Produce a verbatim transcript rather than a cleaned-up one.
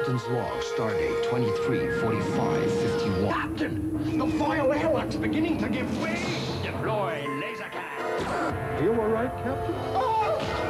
Captain's log, stardate twenty-three forty-five fifty-one. Captain, the foil airlock's beginning to give way. Deploy laser cam. Are you all right, Captain? Oh!